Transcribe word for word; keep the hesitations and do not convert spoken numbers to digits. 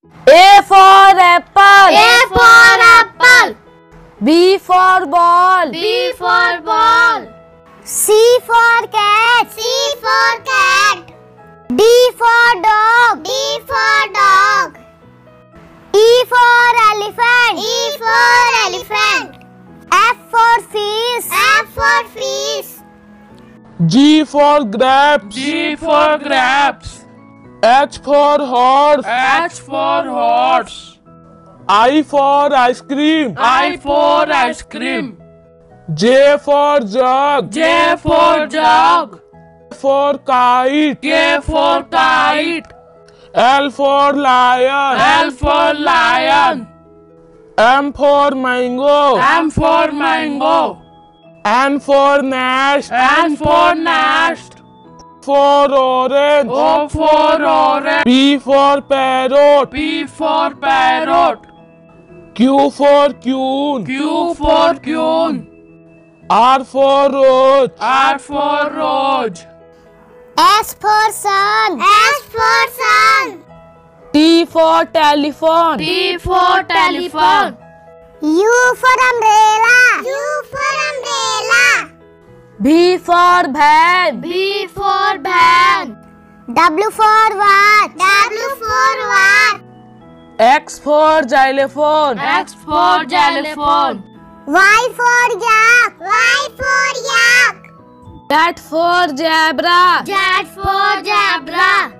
A for apple. A for apple. B for ball. B for ball. C for cat. C for cat. D for dog. D for dog. E for elephant. E for elephant. F for fish. F for fish. G for grapes. G for grapes. H for horse. H for horse. I for ice cream. I for ice cream. J for jug. J for jug. K for kite. K for kite. L for lion. L for lion. M for mango. M for mango. N for nest. N for nest. For orange. O for orange. P for parrot. P for parrot. Q for queen. Q for queen. R for rose. R for rose. S for sun. S for sun. T for telephone. T for telephone. U for umbrella. U for umbrella. V for van. V for van. W for watch. W for watch. X for xylophone. X for xylophone. Y for yak. Y for yak. Z for zebra. Z for zebra.